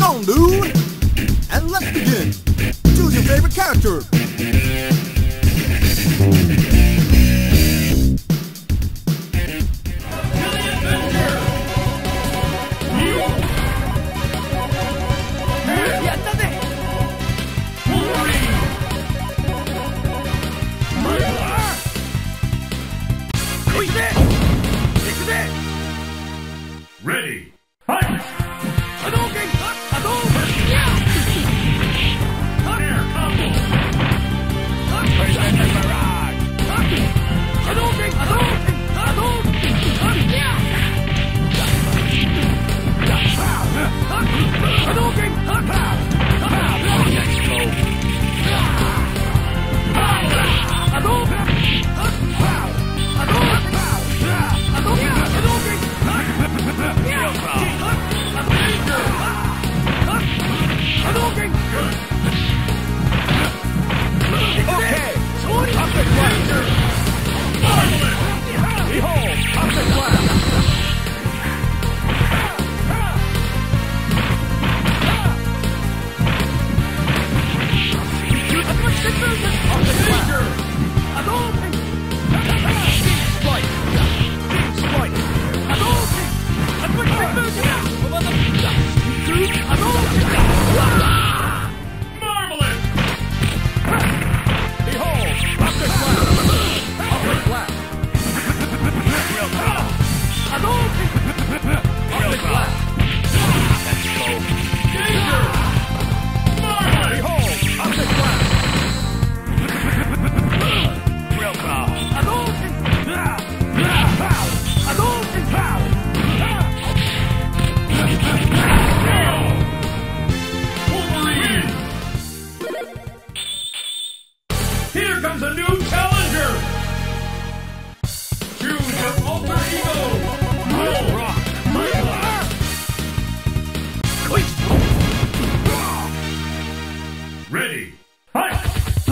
on, dude. And let's begin. Choose your favorite character. Ready, fight! Hadouken! Air combo! Presented Mirage! Hadouken! Hadouken! Let's go! Okay. Optic blast. Behold, optic blast. Here comes a new challenger! Choose your alter ego! Rock! Ready, fight!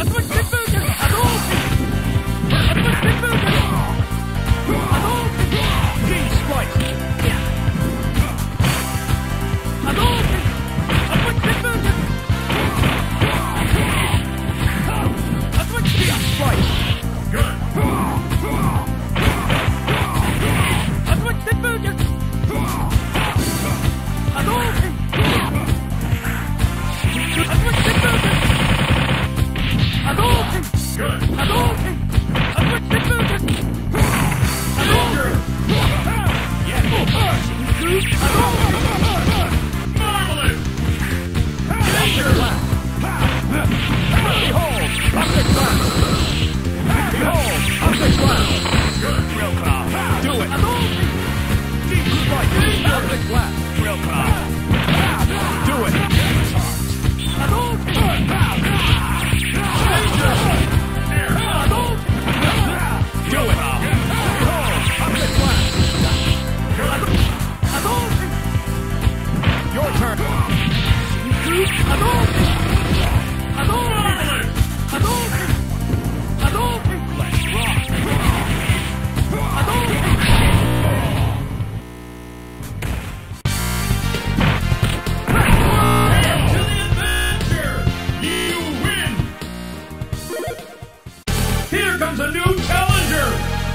Here comes a new challenger!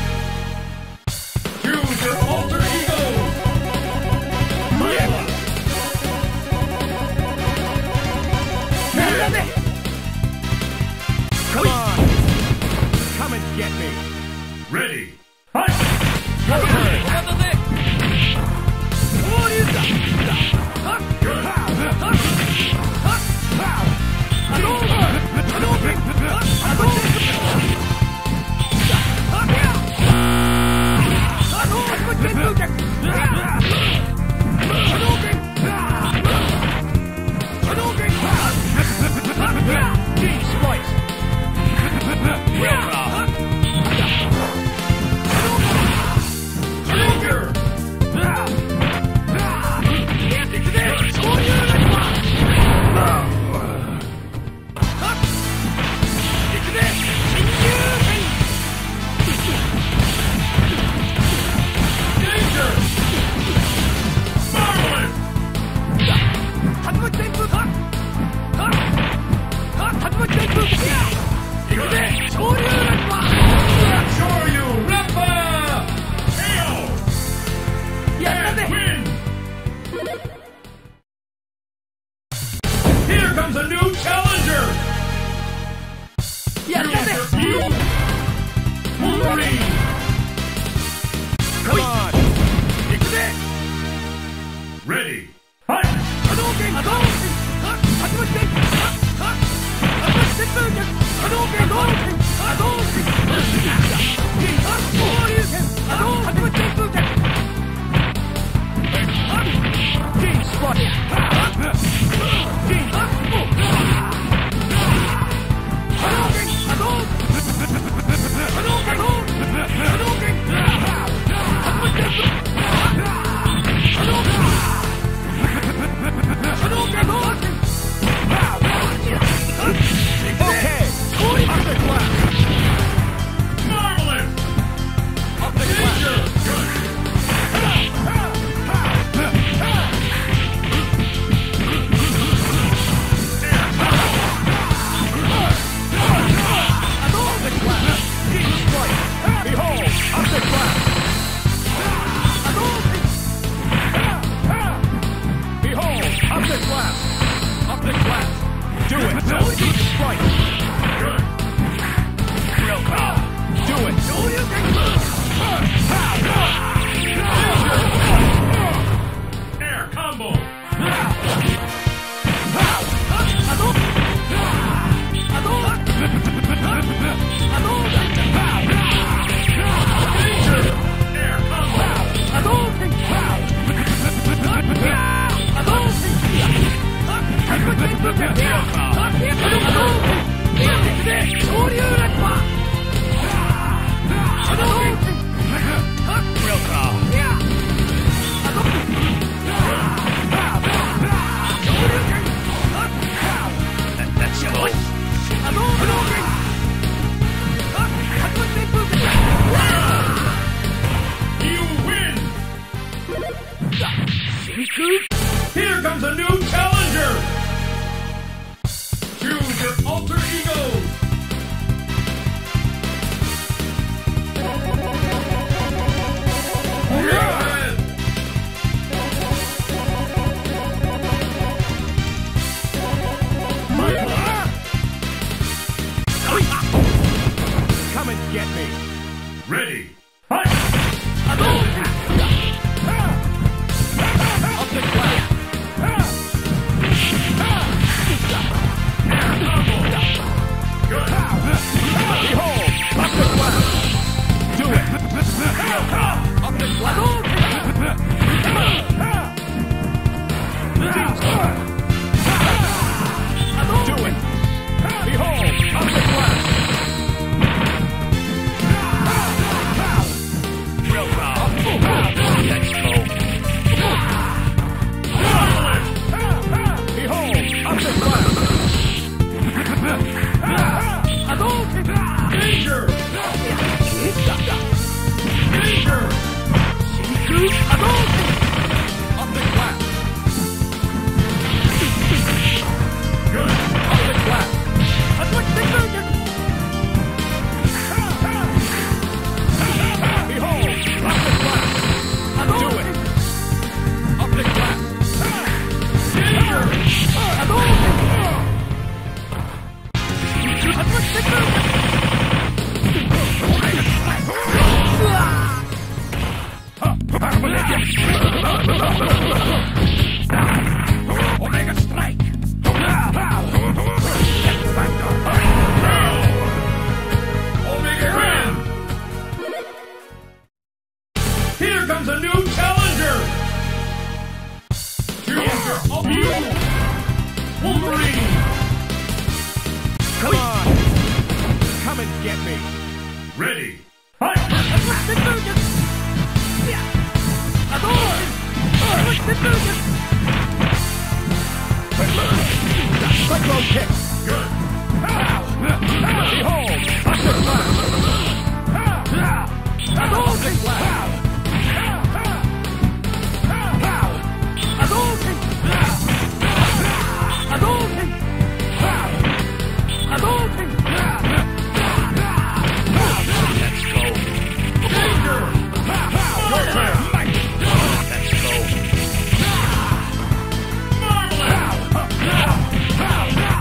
Choose your alter ego! comes a new challenger! Wolverine! Come on! Ready! Fight! Hadouken! Hadouken! Hadouken! Hadouken! Hadouken! Hadouken! Hadouken! Hadouken! Team Spot! Team Hadouken! Hadouken! Hadouken! Hadouken! Okay! Up the glass! Marvelous! Up the glass! Behold! Up the glass! Behold! Up the glass! Up the glass! Do it! Strike! Good! Real call! Do it! Air combo! Danger! Air combo! Real call! That's your voice! You win! Here comes a new challenger! Choose your alter ego! Go ahead! Come and get me! Ready! Fight! Up the glass! Good! Behold! Up the glass! Do it! Up the glass! Do it! Behold! Up the glass! Real power! Let's go! Behold! Up the glass! Danger! Danger! Up the glass! Good! Up the glass! Behold! Up the glass! Do it! Up the glass! Danger! Omega Strike! Omega Ram! Here comes a new challenger! Choose your alter ego! Wolverine! Come on! Come and get me! Ready! Fight! Psycho kick! Good! Behold! Up the glass! Hadouken! Hadouken! Hadouken! Hadouken! Let's go! Danger! Your turn! Let's go! Marvelous!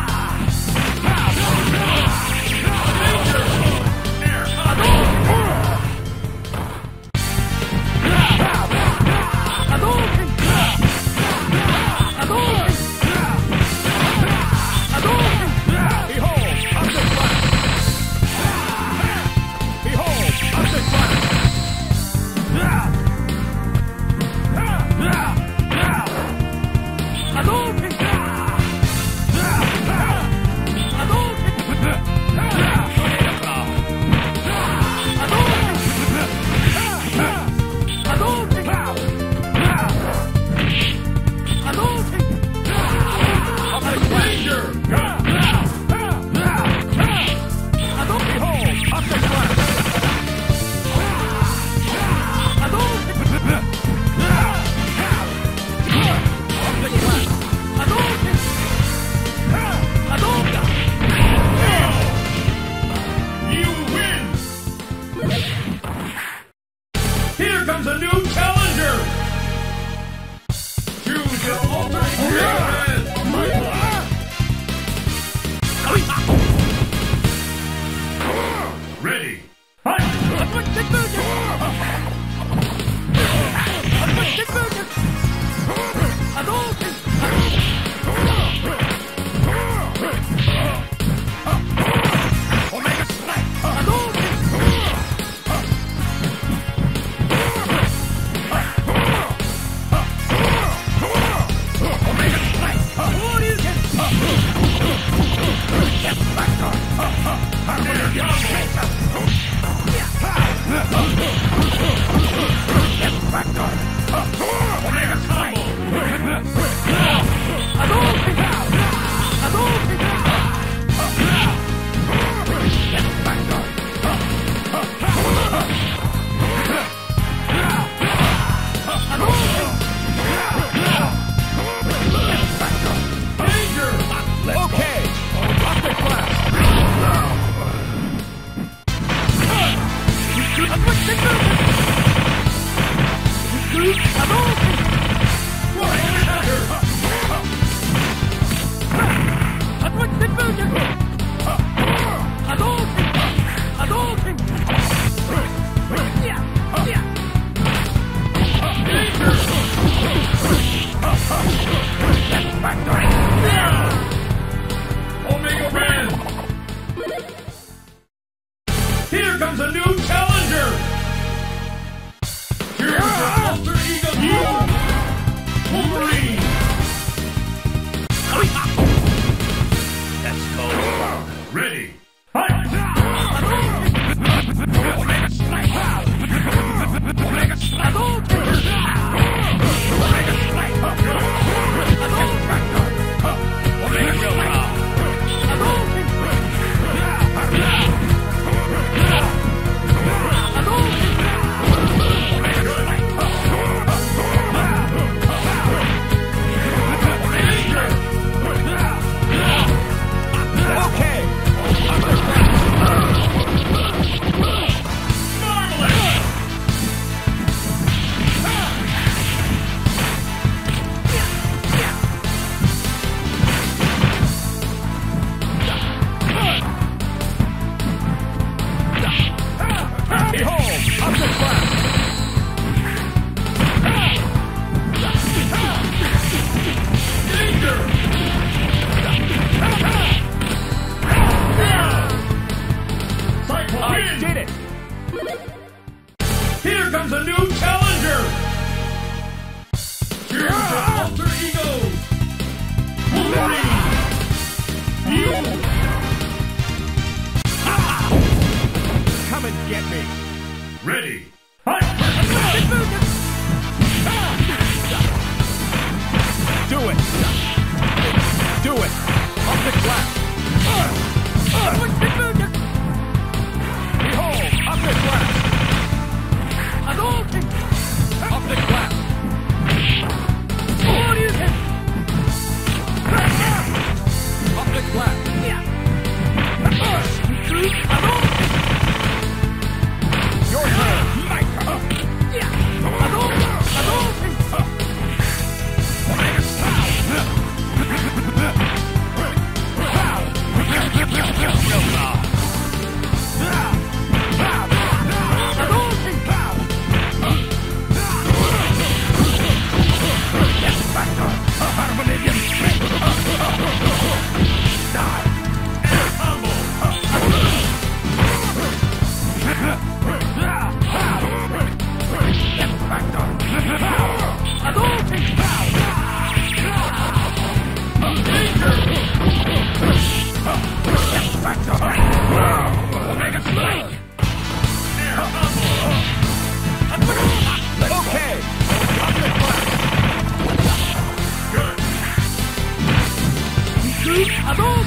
Wolverine! Let's go. Ready! Fight! Omega Strike! Omega Strike! Omega Strike! Omega Strike! Here comes a new challenger! Here's the alter ego! Wolverine! Come and get me! Ready! Fight! Do it! Do it! Optic blast! Behold! Optic blast! Optic blast! Optic blast! Your turn! Hadouken!